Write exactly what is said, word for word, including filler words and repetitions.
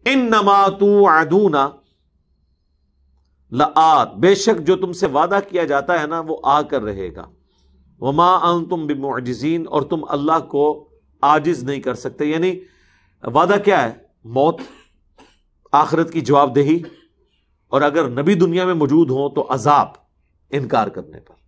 इन्नमा तुअदूना लआत, बेशक जो तुमसे वादा किया जाता है ना वो आकर रहेगा। वमा अंतुम बिमुअजिजीन, और तुम अल्लाह को आजिज नहीं कर सकते। यानी वादा क्या है? मौत, आखिरत की जवाबदेही, और अगर नबी दुनिया में मौजूद हो तो अजाब, इनकार करने पर।